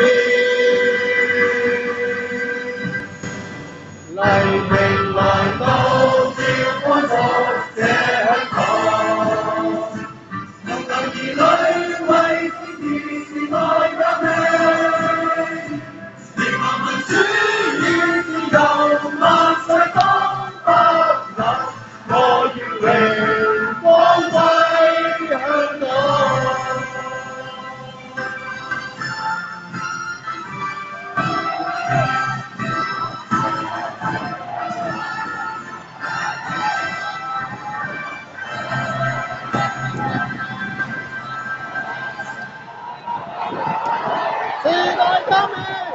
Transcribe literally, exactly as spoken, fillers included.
黎明來到，照歡樂這香港。同行兒女為善義時代革命，連環民主與自由，萬世當不朽。我要榮光歸香港。時代革命。